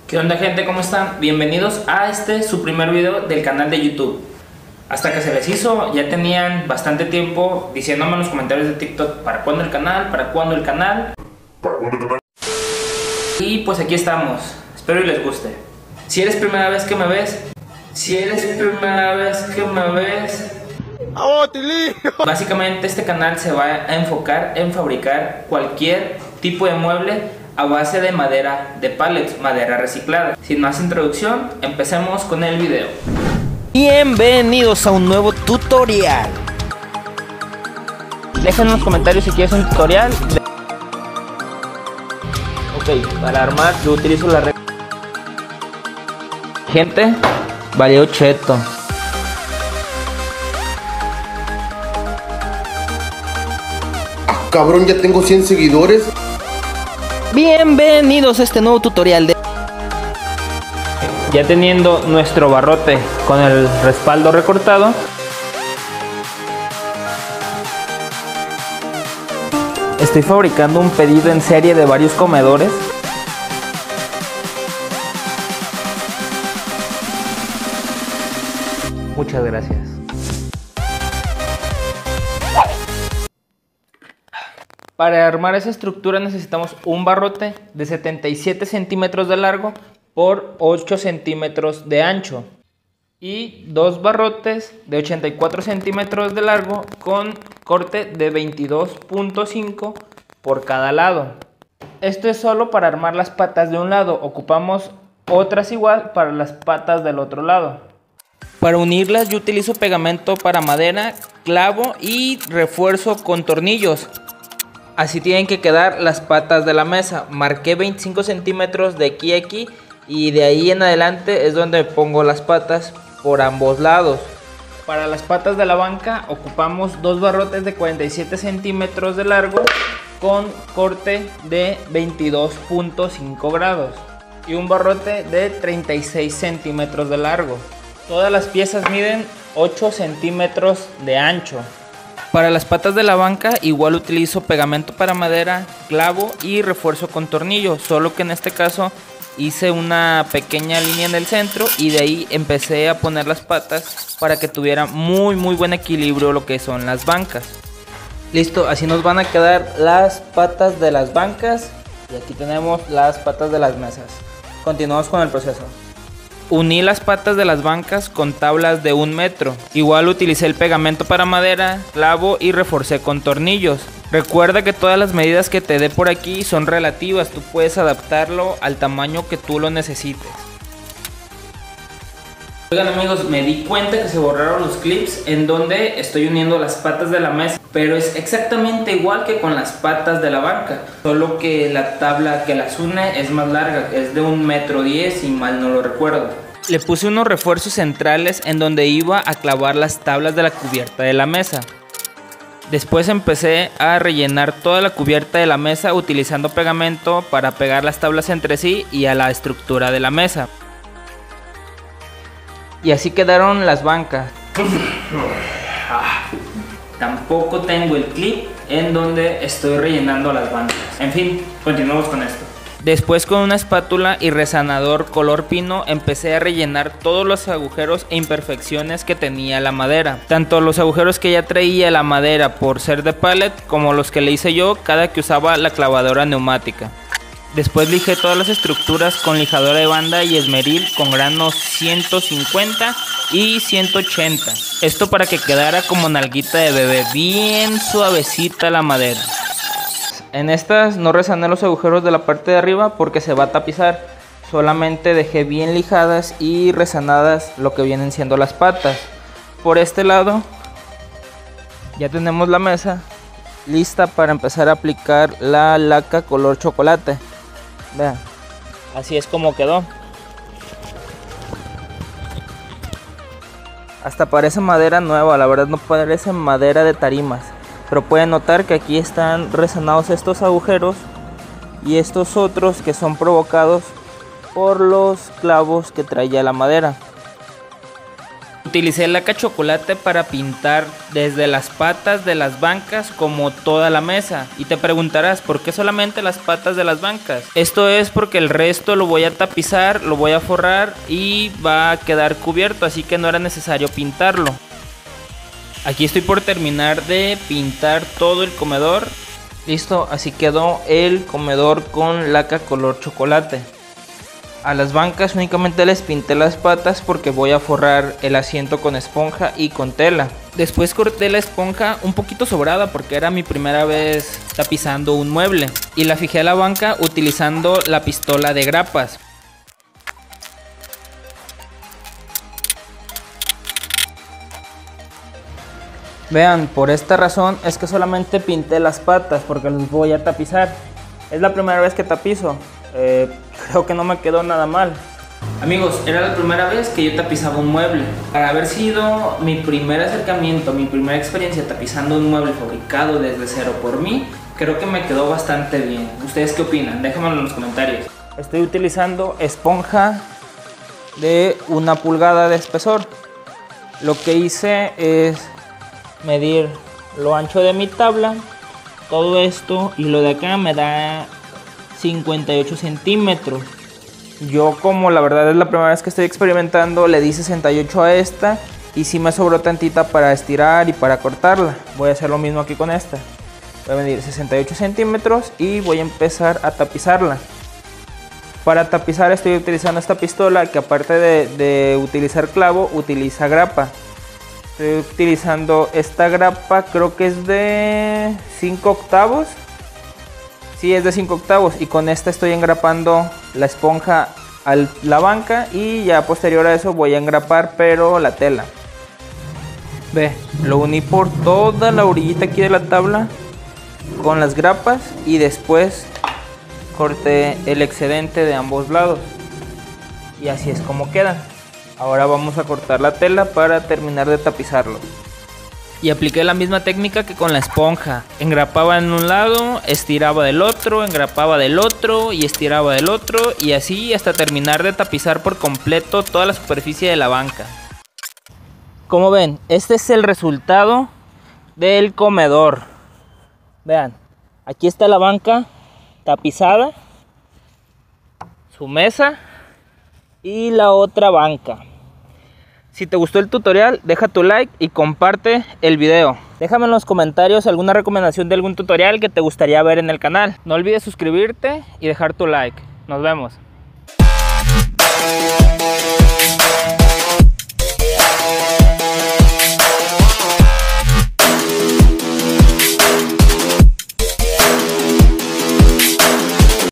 ¿Qué onda, gente? ¿Cómo están? Bienvenidos a su primer video del canal de YouTube. Hasta que se les hizo, ya tenían bastante tiempo diciéndome en los comentarios de TikTok ¿para cuándo el canal? ¿Para cuándo el canal? Y pues aquí estamos, espero y les guste. Si eres primera vez que me ves, básicamente este canal se va a enfocar en fabricar cualquier tipo de mueble a base de madera de pallets, madera reciclada. Sin más introducción, empecemos con el video. Bienvenidos a un nuevo tutorial. Dejen en los comentarios si quieres un tutorial. Ok, para armar yo utilizo la regla. Gente, valió cheto. Cabrón, ya tengo 100 seguidores. Bienvenidos a este nuevo tutorial de... Ya teniendo nuestro barrote con el respaldo recortado, estoy fabricando un pedido en serie de varios comedores. Muchas gracias. Para armar esa estructura necesitamos un barrote de 77 centímetros de largo por 8 centímetros de ancho y dos barrotes de 84 centímetros de largo con corte de 22.5 por cada lado. Esto es solo para armar las patas de un lado, ocupamos otras igual para las patas del otro lado. Para unirlas yo utilizo pegamento para madera, clavo y refuerzo con tornillos. Así tienen que quedar las patas de la mesa. Marqué 25 centímetros de aquí a aquí y de ahí en adelante es donde pongo las patas por ambos lados. Para las patas de la banca ocupamos dos barrotes de 47 centímetros de largo con corte de 22.5 grados y un barrote de 36 centímetros de largo. Todas las piezas miden 8 centímetros de ancho. Para las patas de la banca igual utilizo pegamento para madera, clavo y refuerzo con tornillo, solo que en este caso hice una pequeña línea en el centro y de ahí empecé a poner las patas para que tuviera muy buen equilibrio lo que son las bancas. Listo, así nos van a quedar las patas de las bancas y aquí tenemos las patas de las mesas. Continuamos con el proceso. Uní las patas de las bancas con tablas de 1 metro. Igual utilicé el pegamento para madera, clavo y reforcé con tornillos. Recuerda que todas las medidas que te dé por aquí son relativas, tú puedes adaptarlo al tamaño que tú lo necesites. Oigan amigos, me di cuenta que se borraron los clips en donde estoy uniendo las patas de la mesa, pero es exactamente igual que con las patas de la banca, solo que la tabla que las une es más larga, es de 1,10 metros si mal no lo recuerdo. Le puse unos refuerzos centrales en donde iba a clavar las tablas de la cubierta de la mesa. Después empecé a rellenar toda la cubierta de la mesa utilizando pegamento para pegar las tablas entre sí y a la estructura de la mesa. Y así quedaron las bancas. Tampoco tengo el clip en donde estoy rellenando las bancas. En fin, continuamos con esto. Después con una espátula y resanador color pino empecé a rellenar todos los agujeros e imperfecciones que tenía la madera. Tanto los agujeros que ya traía la madera por ser de pallet como los que le hice yo cada que usaba la clavadora neumática. Después lijé todas las estructuras con lijadora de banda y esmeril con granos 150 y 180. Esto para que quedara como nalguita de bebé, bien suavecita la madera. En estas no resané los agujeros de la parte de arriba porque se va a tapizar. Solamente dejé bien lijadas y resanadas lo que vienen siendo las patas. Por este lado ya tenemos la mesa lista para empezar a aplicar la laca color chocolate. Vean, así es como quedó. Hasta parece madera nueva, la verdad no parece madera de tarimas. Pero pueden notar que aquí están resanados estos agujeros y estos otros que son provocados por los clavos que traía la madera. Utilicé laca chocolate para pintar desde las patas de las bancas como toda la mesa. Y te preguntarás, ¿por qué solamente las patas de las bancas? Esto es porque el resto lo voy a tapizar, lo voy a forrar y va a quedar cubierto, así que no era necesario pintarlo. Aquí estoy por terminar de pintar todo el comedor. Listo, así quedó el comedor con laca color chocolate. A las bancas únicamente les pinté las patas porque voy a forrar el asiento con esponja y con tela. Después corté la esponja un poquito sobrada porque era mi primera vez tapizando un mueble. Y la fijé a la banca utilizando la pistola de grapas. Vean, por esta razón es que solamente pinté las patas porque los voy a tapizar. Es la primera vez que tapizo. Creo que no me quedó nada mal. Amigos, era la primera vez que yo tapizaba un mueble. Para haber sido mi primer acercamiento, mi primera experiencia tapizando un mueble fabricado desde cero por mí, creo que me quedó bastante bien. ¿Ustedes qué opinan? Déjenmelo en los comentarios. Estoy utilizando esponja de 1 pulgada de espesor. Lo que hice es medir lo ancho de mi tabla, todo esto, y lo de acá me da 58 centímetros. Yo, como la verdad es la primera vez que estoy experimentando, le di 68 a esta y sí me sobró tantita para estirar y para cortarla. Voy a hacer lo mismo aquí con esta. Voy a medir 68 centímetros y voy a empezar a tapizarla. Para tapizar estoy utilizando esta pistola que, aparte de utilizar clavo, utiliza grapa. Estoy utilizando esta grapa, creo que es de 5 octavos. Sí, es de 5 octavos, y con esta estoy engrapando la esponja a la banca y ya posterior a eso voy a engrapar pero la tela. Ve, lo uní por toda la orillita aquí de la tabla con las grapas y después corté el excedente de ambos lados y así es como quedan. Ahora vamos a cortar la tela para terminar de tapizarlo. Y apliqué la misma técnica que con la esponja. Engrapaba en un lado, estiraba del otro, engrapaba del otro y estiraba del otro, y así hasta terminar de tapizar por completo toda la superficie de la banca. Como ven, este es el resultado del comedor. Vean, aquí está la banca tapizada, su mesa y la otra banca. Si te gustó el tutorial, deja tu like y comparte el video. Déjame en los comentarios alguna recomendación de algún tutorial que te gustaría ver en el canal. No olvides suscribirte y dejar tu like. Nos vemos.